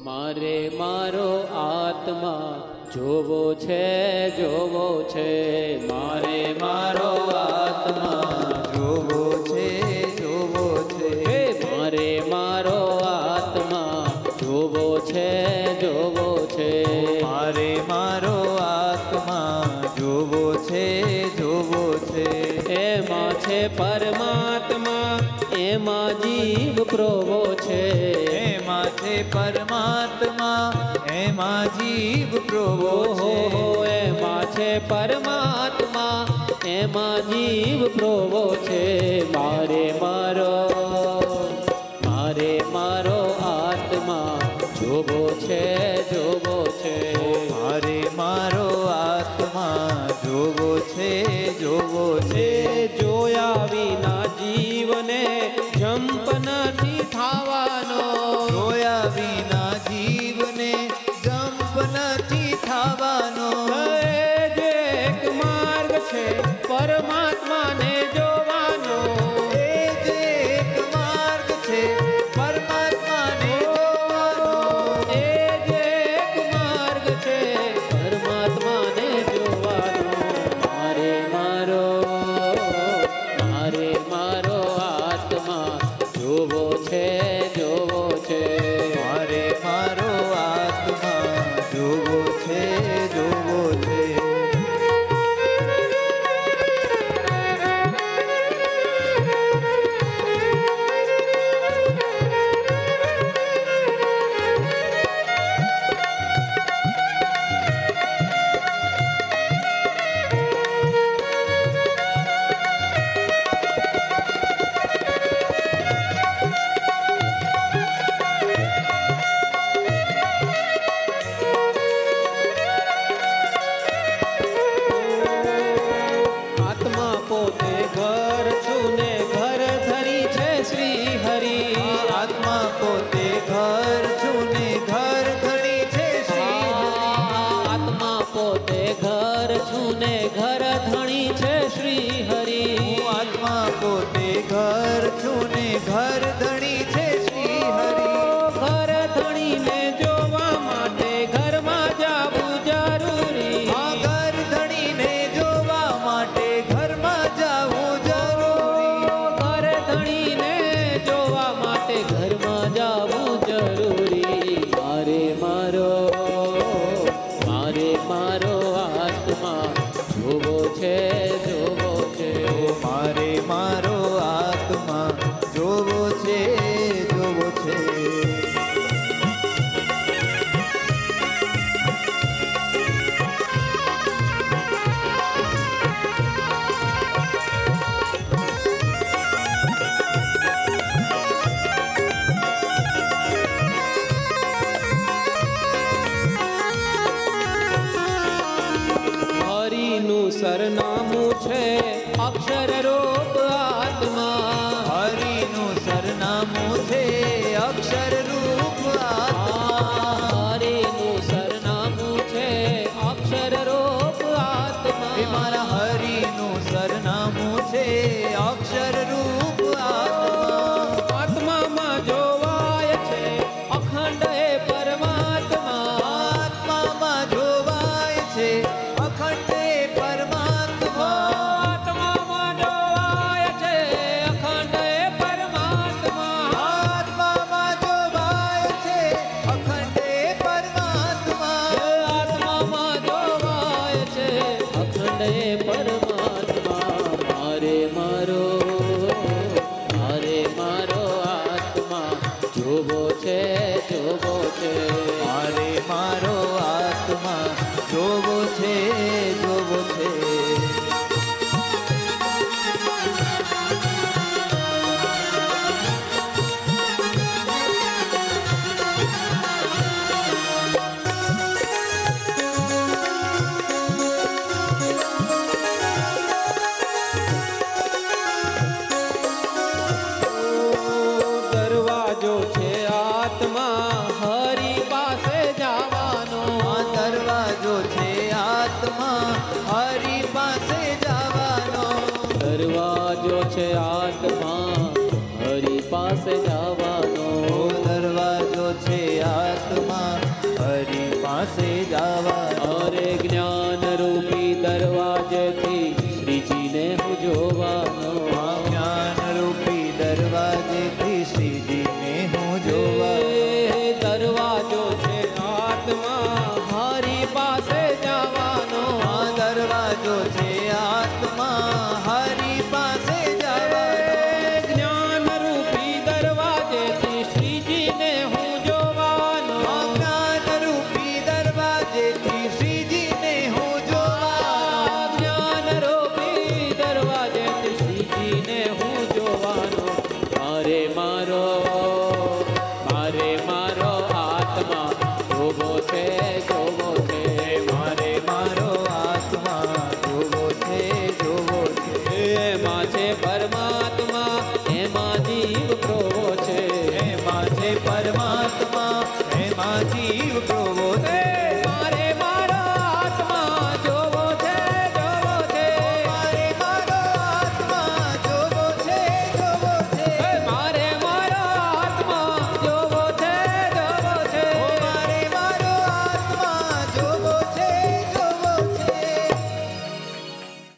મારે મારો આત્મા જોવો છે, જોવો છે, મારે મારો આત્મા જોવો છે, જોવો છે, મારે મારો આત્મા જોવો છે, જોવો છે, મારે મારો આત્મા જોવો છે, જોવો છે. એમાં છે પરમાત્મા, એમાં જીવ પ્રોવો છે, એમાં છે પરમાત્મા, એમાં જીવ પ્રભો છે. એમાં છે પરમાત્મા, એમાં જીવ પ્રોવો છે. મારે મારો આત્મા જોવો છે, જોવો છે, મારે મારો આત્મા જોવો છે, જોવો છે. જોયા વિના જીવને જંપ નથી થવાનો, જોયા વિના જીવને જંપ નથી થવાનો. જે એક માર્ગ છે પરમાત્માને જોવાનો, એ જ એક માર્ગ છે પરમાત્માને જોવાનો. એ જ એક માર્ગ છે પરમાત્માને જોવાનો. મારે મારો આત્મા જોવો છે, જોવો છે, મારે મારો આત્મા જોવો છે, જોવો છે. આત્મા પોતે ઘર છું ને ઘર ધરી છે શ્રી હરિ. આત્મા પોતે ઘર છું ને ઘર ધણી છે શ્રી હરિ. આત્મા પોતે ઘર છું ને ઘર ધણી છે શ્રી હરિ. આત્મા પોતે ઘર છું ને ઘર ધણી છે શ્રી હરિ. ઘર ધણીને જોવા માટે ઘરમાં જાવું જરૂરી. ઘર ધણીને જોવા માટે ઘરમાં જાવું જરૂરી. ઘર ધણીને જોવા માટે ઘરમાં જાવું જરૂરી. મારે મારો આત્મા જોવો છે, જોવો છે, મારે મારો આત્મા જોવો છે, જોવો છે. હરિનું સરનામું છે અક્ષર રૂપ આત્મા. હરિનું સરનામું છે અક્ષર રૂપ આત્મા. હરિનું સરનામું છે અક્ષર રૂપ આત્મા. એ મારા હરિનું સરનામું છે અક્ષર રૂપ આત્મા. આત્મામાં જોવાય છે અખંડ એ પરમાત્મા. આત્મામાં જોવાય છે અખંડ એ પરમાત્મા. આત્મામાં જોવાય છે અખંડ એ પરમાત્મા. આત્મામાં જોવાય છે અખંડ એ પરમાત્મા. આત્મામાં જોવાય છે અખંડ એ પરમાત્મા. મારે મારો આત્મા જોવો છે, જોવો છે, મારે મારો આત્મા જોવો છે, જોવો છે. દરવાજો છે આત્મા હરિ પાસે જવાનો. દરવાજો છે આત્મા મારો આત્મા જોવો છે જોવો છે મારે મારો આત્મા જોવો છે જોવો છે એમાં છે પરમાત્મા એમાં જીવ પ્રોવો છે એમાં છે પરમાત્મા એમાં જીવ પ્રભો છે